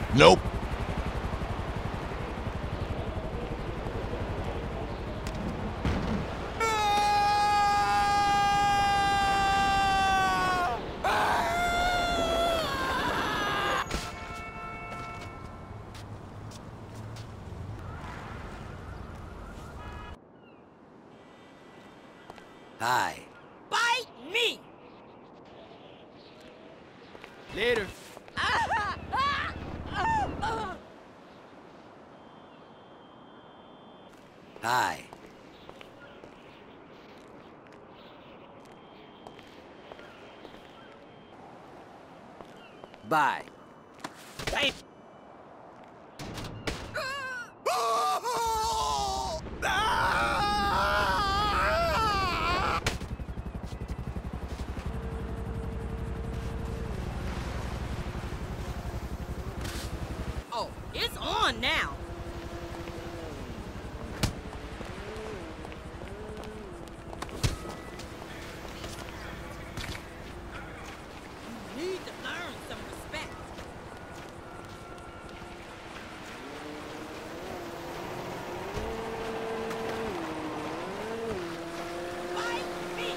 Nope. Hi. Bite me! Later. Hi. Bye. Hey. Oh, it's on now. You need to learn some respect. Bite me!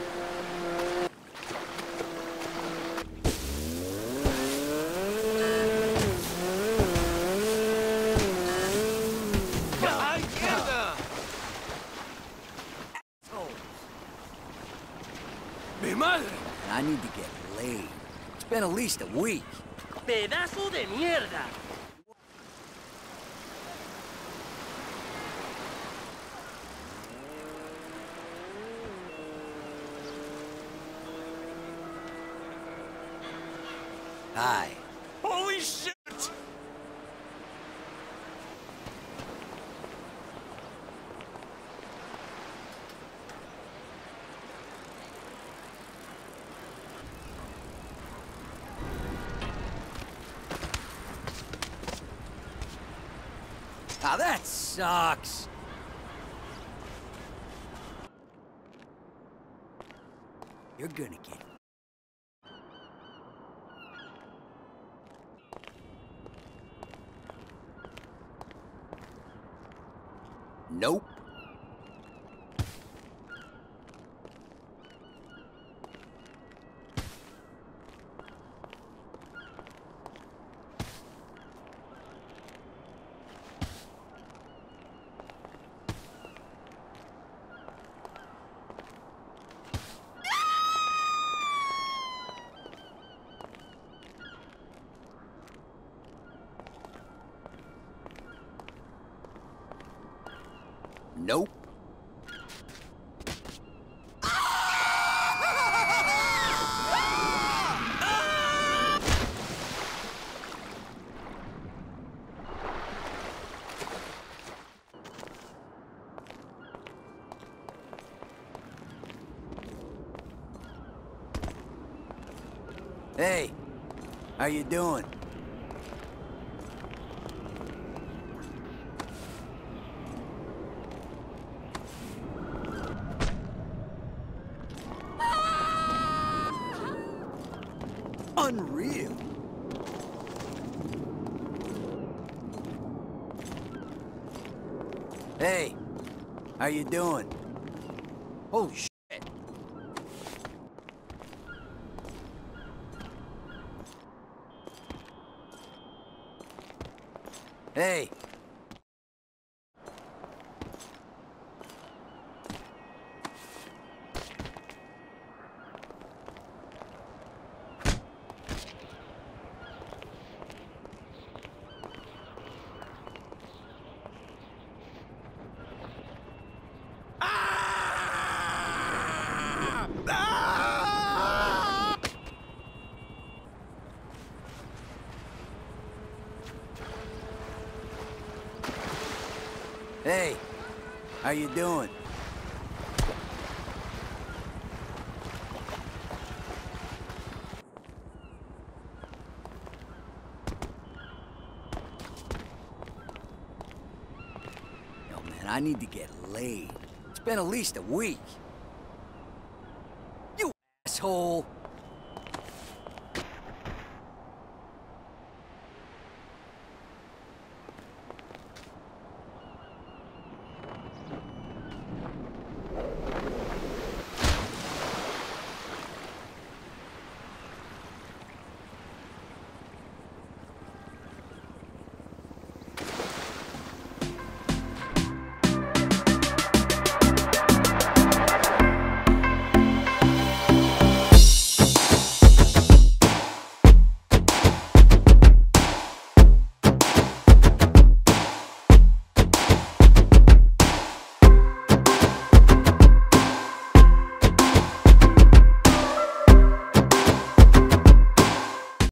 Mi madre. And I need to get laid. It's been at least a week. Pedazo de mierda. Hi. Holy shit! Now that sucks. You're gonna get... Nope. Nope. Hey, how you doing? Unreal. Hey, how you doing? Oh, shit. Hey. Hey, how you doing? Yo, man, I need to get laid. It's been at least a week. You asshole!